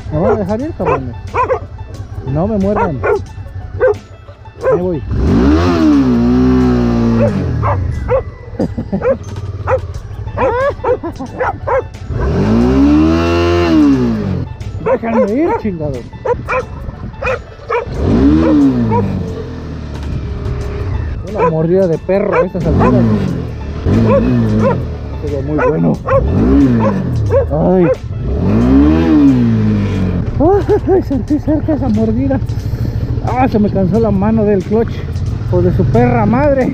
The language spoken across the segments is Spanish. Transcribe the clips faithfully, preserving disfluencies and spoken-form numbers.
¿Me van a dejar ir, cabrones? No me muerdan. Ahí voy. Déjenme ir, chingados. Una mordida de perro a estas alturas. Quedó muy bueno. Ay. Ay, sentí cerca esa mordida. Ah, se me cansó la mano del clutch. Por de su perra madre.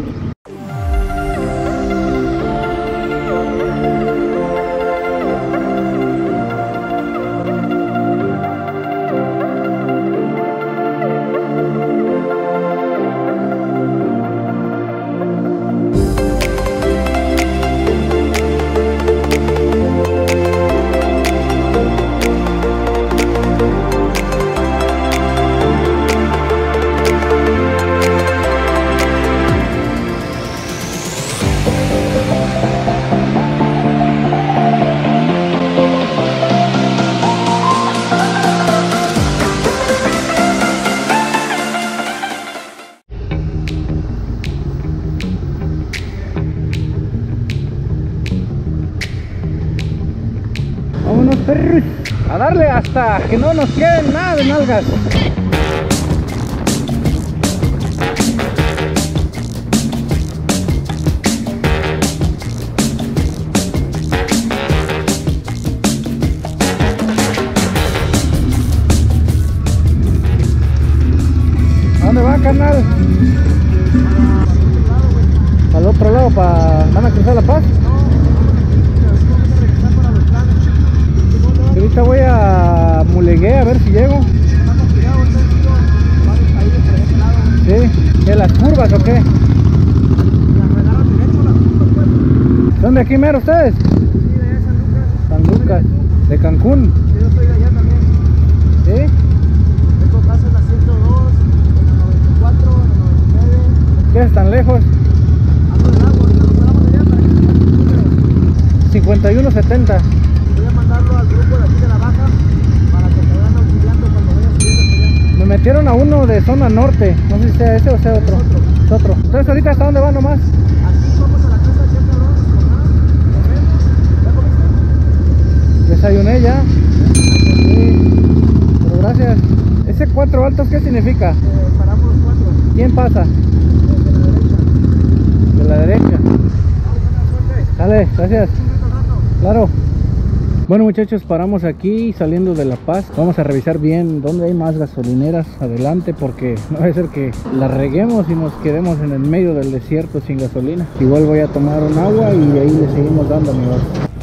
Vámonos, perros, a darle hasta que no nos quede nada de nalgas. ¿A dónde va, carnal? Al otro lado, para... ¿van a cruzar La Paz? Ahorita voy a Mulegué a ver si llego. Sí, ¿de las curvas o qué? ¿Son de aquí mero ustedes? Sí, de allá de San Lucas. San Lucas, de Cancún. Sí, yo soy de allá también. ¿Sí? Tengo casa en la ciento dos, en la noventa y cuatro, en la noventa y nueve. ¿Qué es tan lejos? Ando del agua, ahorita nos paramos allá para que se den el número. cincuenta y uno setenta. Voy a mandarlo al grupo de aquí de la baja para que te vayan auxiliando cuando vayas subiendo hasta allá. Me metieron a uno de zona norte. No sé si sea ese o sea otro. Es otro. Es otro. Entonces ahorita ¿hasta dónde van nomás? Aquí vamos a la casa de Checa, ¿no? ¿Ya comiste? Desayuné ya. Sí. Pero gracias. ¿Ese cuatro altos qué significa? Eh, paramos los cuatro. ¿Quién pasa? De la derecha. De la derecha. Buena suerte. Dale, gracias. Un rato, rato. Claro. Bueno, muchachos, paramos aquí saliendo de La Paz. Vamos a revisar bien dónde hay más gasolineras adelante, porque no va a ser que la reguemos y nos quedemos en el medio del desierto sin gasolina. Igual voy a tomar un agua y de ahí le seguimos dando, amigos.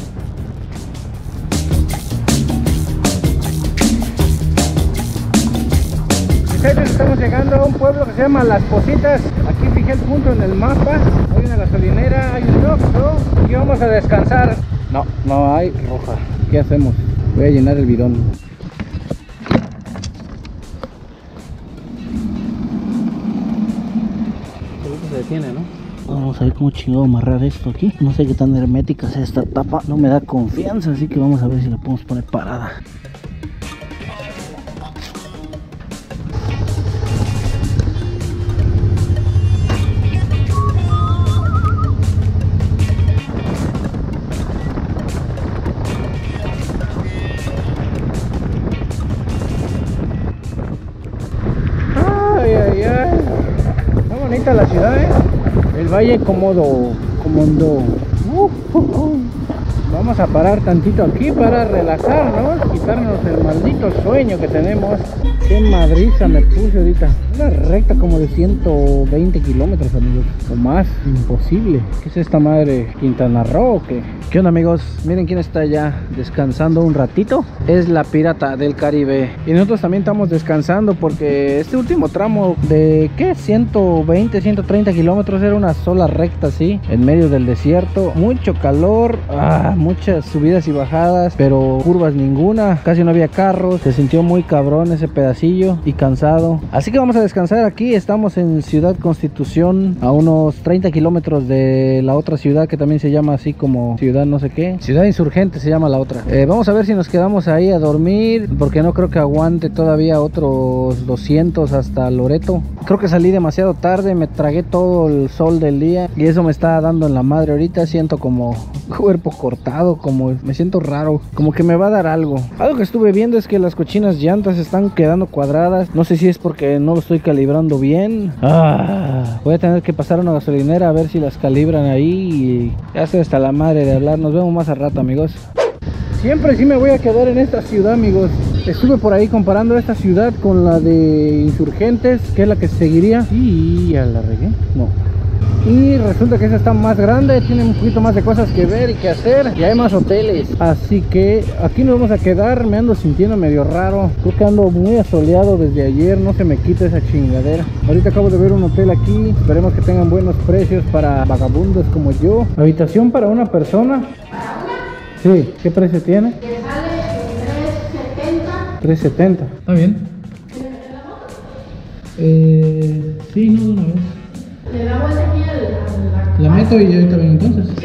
Muchachos, estamos llegando a un pueblo que se llama Las Positas. Aquí fijé el punto en el mapa. Hay una gasolinera, hay un Oxxo. Aquí vamos a descansar. No, no hay roja. ¿Qué hacemos? Voy a llenar el bidón. Se detiene, ¿no? Vamos a ver cómo chingado amarrar esto aquí. No sé qué tan hermética sea esta tapa. No me da confianza, así que vamos a ver si la podemos poner parada. La ciudad, ¿eh? El Valle Cómodo, Comondo. Uh, uh, uh. Vamos a parar tantito aquí para relajarnos, quitarnos el maldito sueño que tenemos. Qué madriza me puse ahorita. Una recta como de ciento veinte kilómetros, amigos, o más. Imposible. ¿Qué es esta madre? ¿Quintana Roo o qué? ¿Qué onda, amigos? Miren quién está ya descansando un ratito. Es la Pirata del Caribe. Y nosotros también estamos descansando porque este último tramo de ¿qué? ciento veinte, ciento treinta kilómetros era una sola recta así, en medio del desierto. Mucho calor, ah, muchas subidas y bajadas, pero curvas ninguna. Casi no había carros. Se sintió muy cabrón ese pedacillo y cansado. Así que vamos a descansar aquí. Estamos en Ciudad Constitución, a unos treinta kilómetros de la otra ciudad que también se llama así como Ciudad no sé qué. Ciudad Insurgente se llama la otra. Eh, vamos a ver si nos quedamos ahí a dormir, porque no creo que aguante todavía otros doscientos hasta Loreto. Creo que salí demasiado tarde, me tragué todo el sol del día y eso me está dando en la madre ahorita. Siento como cuerpo cortado, como me siento raro, como que me va a dar algo. Algo que estuve viendo es que las cochinas llantas están quedando cuadradas. No sé si es porque no lo estoy calibrando bien. Ah, voy a tener que pasar a una gasolinera a ver si las calibran ahí. Y ya estoy hasta la madre de hablar. Nos vemos más al rato, amigos. Siempre sí me voy a quedar en esta ciudad, amigos. Estuve por ahí comparando esta ciudad con la de Insurgentes, que es la que seguiría. Y ya la regué. No. Y resulta que esta está más grande, tiene un poquito más de cosas que ver y que hacer, y hay más hoteles. Así que aquí nos vamos a quedar. Me ando sintiendo medio raro. Creo que ando muy asoleado desde ayer. No se me quita esa chingadera. Ahorita acabo de ver un hotel aquí. Esperemos que tengan buenos precios para vagabundos como yo. Habitación para una persona. Sí, ¿qué precio tiene? Que sale tres setenta. tres setenta. Está bien. Eh, sí, no, de una vez. Le da vuelta aquí a la... La meto y ahorita ven entonces. Sí.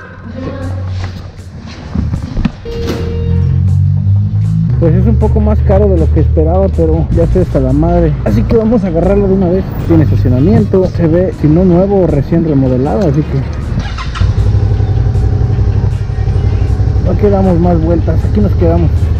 Pues es un poco más caro de lo que esperaba, pero ya estoy hasta la madre. Así que vamos a agarrarlo de una vez. Tiene estacionamiento, se ve, si no nuevo, recién remodelado, así que no quedamos más vueltas, aquí nos quedamos.